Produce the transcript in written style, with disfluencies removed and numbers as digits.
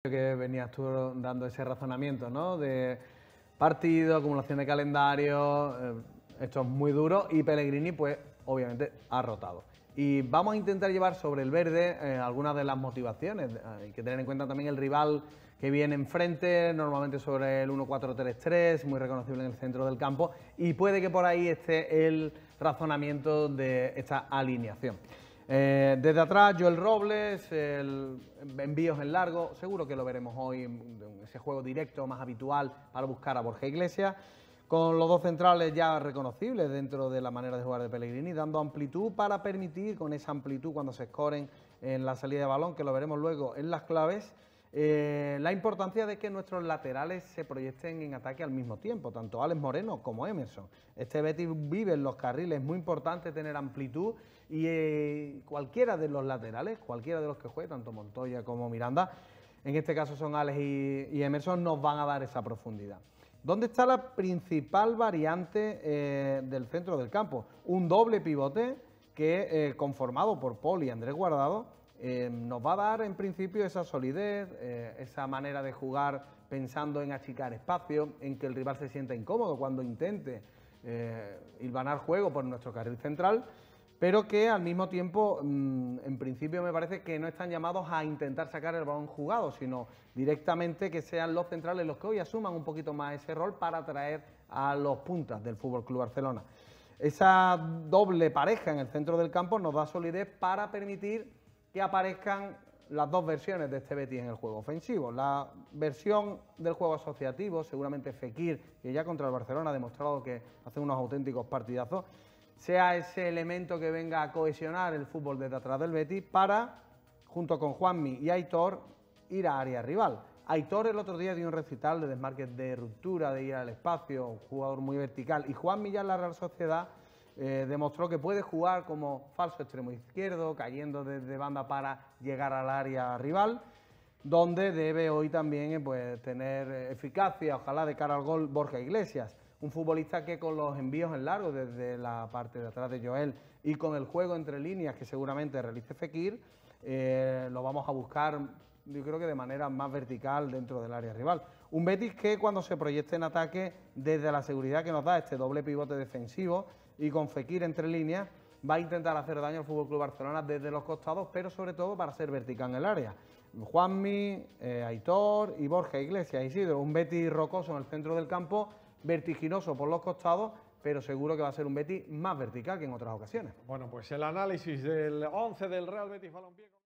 Que venías tú dando ese razonamiento, ¿no? De partido, acumulación de calendario, esto es muy duro y Pellegrini, pues, obviamente, ha rotado. Y vamos a intentar llevar sobre el verde algunas de las motivaciones. Hay que tener en cuenta también el rival que viene enfrente, normalmente sobre el 1-4-3-3, muy reconocible en el centro del campo, y puede que por ahí esté el razonamiento de esta alineación. Desde atrás, Joel Robles, envíos en largo, seguro que lo veremos hoy en ese juego directo más habitual para buscar a Borja Iglesias, con los dos centrales ya reconocibles dentro de la manera de jugar de Pellegrini, dando amplitud para permitir, con esa amplitud cuando se escoren en la salida de balón, que lo veremos luego en las claves, la importancia de que nuestros laterales se proyecten en ataque al mismo tiempo, tanto Alex Moreno como Emerson. Este Betis vive en los carriles, es muy importante tener amplitud y cualquiera de los laterales, cualquiera de los que juegue, tanto Montoya como Miranda, en este caso son Alex y Emerson, nos van a dar esa profundidad. ¿Dónde está la principal variante del centro del campo? Un doble pivote que, conformado por Paul y Andrés Guardado, nos va a dar en principio esa solidez, esa manera de jugar pensando en achicar espacio, en que el rival se sienta incómodo cuando intente hilvanar juego por nuestro carril central, pero que al mismo tiempo, en principio me parece que no están llamados a intentar sacar el balón jugado, sino directamente que sean los centrales los que hoy asuman un poquito más ese rol para atraer a los puntas del FC Barcelona. Esa doble pareja en el centro del campo nos da solidez para permitir que aparezcan las dos versiones de este Betis en el juego ofensivo. La versión del juego asociativo, seguramente Fekir, que ya contra el Barcelona ha demostrado que hace unos auténticos partidazos, sea ese elemento que venga a cohesionar el fútbol desde atrás del Betis para, junto con Juanmi y Aitor, ir a área rival. Aitor el otro día dio un recital de desmarques de ruptura, de ir al espacio, un jugador muy vertical, y Juanmi ya en la Real Sociedad demostró que puede jugar como falso extremo izquierdo, cayendo desde banda para llegar al área rival, donde debe hoy también pues, tener eficacia, ojalá de cara al gol, Borja Iglesias. Un futbolista que con los envíos en largo desde la parte de atrás de Joel y con el juego entre líneas que seguramente realice Fekir, lo vamos a buscar, yo creo que de manera más vertical dentro del área rival. Un Betis que cuando se proyecte en ataque, desde la seguridad que nos da este doble pivote defensivo y con Fekir entre líneas, va a intentar hacer daño al FC Barcelona desde los costados, pero sobre todo para ser vertical en el área. Juanmi, Aitor y Borja Iglesias, Isidro, un Betis rocoso en el centro del campo, vertiginoso por los costados, pero seguro que va a ser un Betis más vertical que en otras ocasiones. Bueno, pues el análisis del 11 del Real Betis Balompié.